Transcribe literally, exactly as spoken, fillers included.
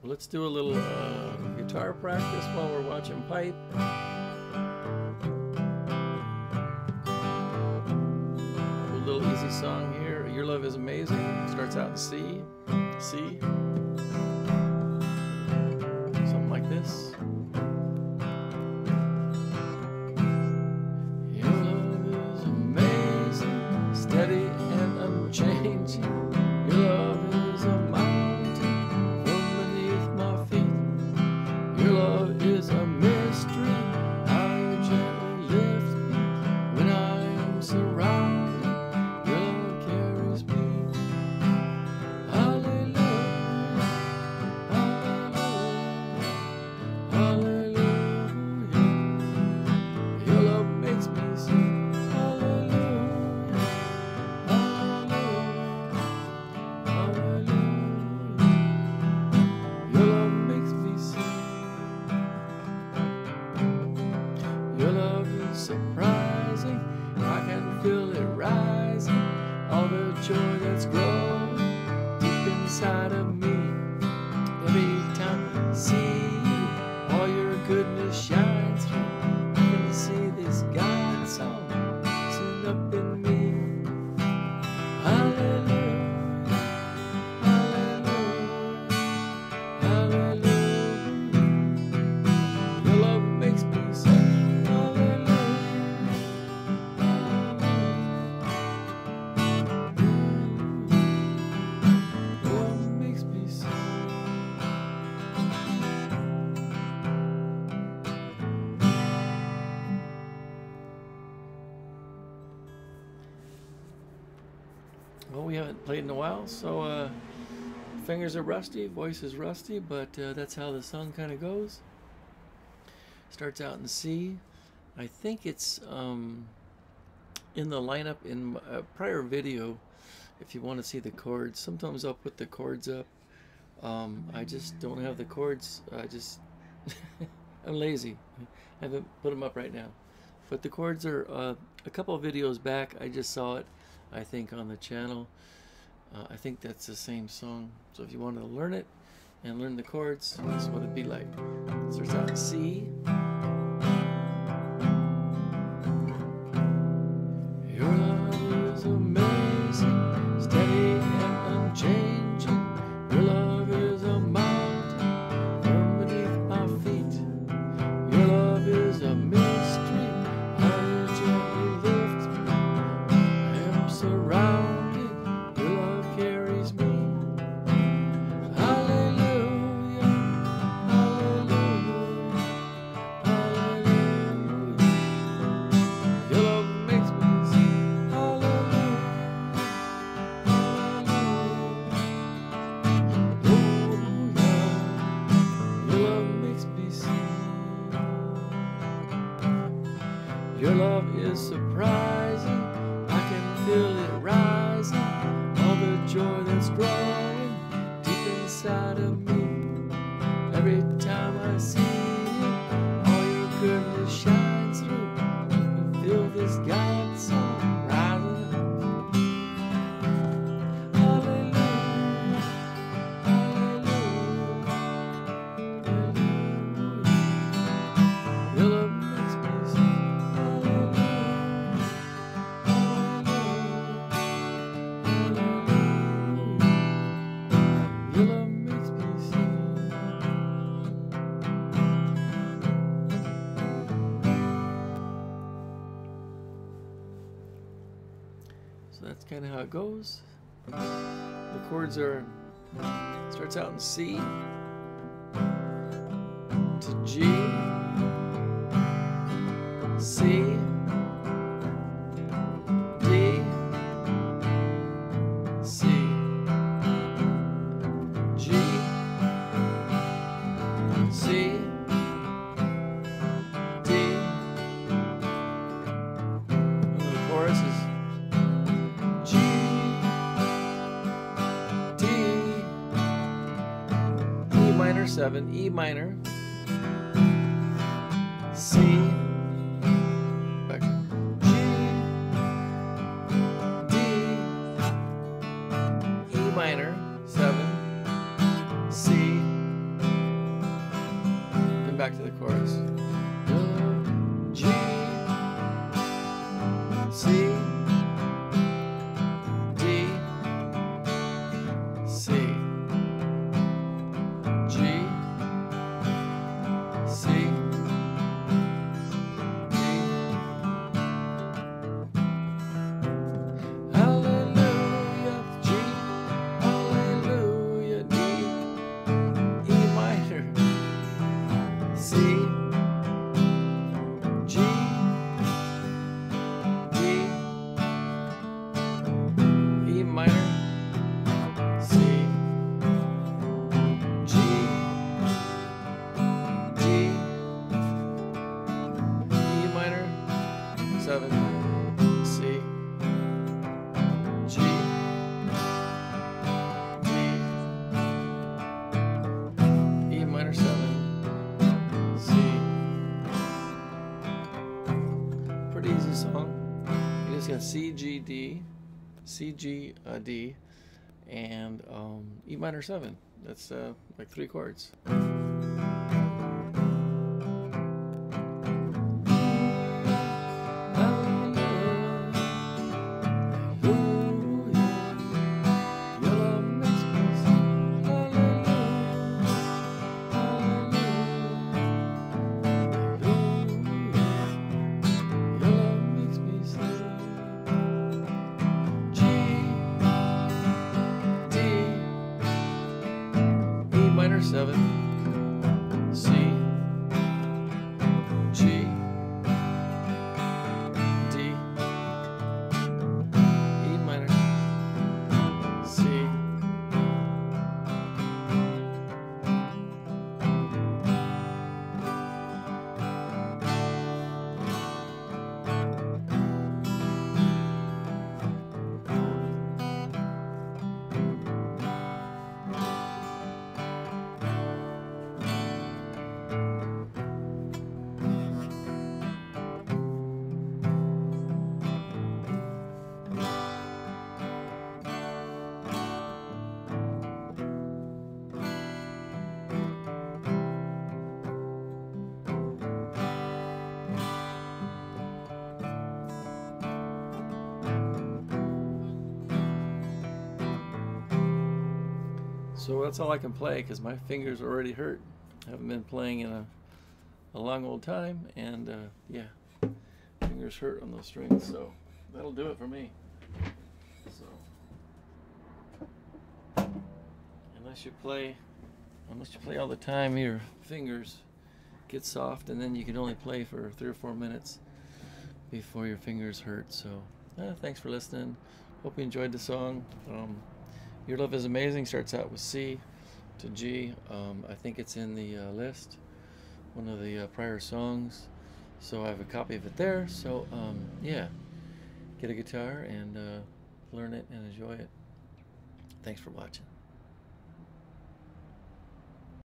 Let's do a little uh, guitar practice while we're watching Pipe. A little easy song here. Your Love Is Amazing. Starts out in C. C. Something like this. Your love is amazing, steady and unchanging. Your love is a mountain from beneath my feet. Your love is a mystery, how you gently lift me when I am surrounded. Your love carries me. Hallelujah, hallelujah, hallelujah. Your love makes me sing. Hallelujah, hallelujah, hallelujah. Your love makes me sing. Your love is surprising, I can feel it rising, all the joy that's growing deep inside of me. Every time I see you, all your goodness shines through. I can see this God song sing up in me. Hallelujah, hallelujah, hallelujah. Your love makes me sing. Hallelujah, hallelujah. Your love makes me sing. Well, we haven't played in a while, so uh, fingers are rusty, voice is rusty, but uh, that's how the song kind of goes. Starts out in C. I think it's um, in the lineup in a prior video. If you want to see the chords, sometimes I'll put the chords up. Um, I just don't have the chords. I just I'm lazy. I haven't put them up right now. But the chords are uh, a couple of videos back. I just saw it, I think, on the channel. Uh, I think that's the same song. So if you want to learn it and learn the chords, this is what it'd be like. It starts out in C. Your love is amazing, steady and unchanging. Your love is a mountain from beneath my feet. Your love is a mystery, how you gently lift me. I am surrounded, your love carries me. Hallelujah, hallelujah, hallelujah. Your love makes me sing. Hallelujah, hallelujah. Your love makes me sing. Your love is surprising, I can feel it rising, all the joy that's growing deep inside of me. Every time I see you, all your goodness shines through. I feel this God song rising up. Hallelujah, hallelujah, hallelujah. Your love makes me sing. Hallelujah, hallelujah, hallelujah. Your love makes me sing. So that's kind of how it goes. The chords are, starts out in C to G, C, D, C, G, C, D. And the chorus is G, D, E minor seven, E minor, C, back, G, D, E minor seven, C, back to the chorus. G, C, D, C, G, C, D. Hallelujah, G, hallelujah, D, E minor, C, G, D, E minor, C, G, D, E minor, seven, C, G, D, E minor seven, C. Pretty easy song. You just got C, G, D, C, G, uh, D, and um, E minor seven. That's uh, like three chords. Seven, C, G, D, E minor, C, So that's all I can play because my fingers are already hurt. I haven't been playing in a, a long old time, and uh, yeah, fingers hurt on those strings. So that'll do it for me. So unless you play, unless you play all the time, your fingers get soft, and then you can only play for three or four minutes before your fingers hurt. So uh, thanks for listening. Hope you enjoyed the song. Um, Your Love Is Amazing starts out with C to G. Um, I think it's in the uh, list, one of the uh, prior songs. So I have a copy of it there. So um, yeah, get a guitar and uh, learn it and enjoy it. Thanks for watching.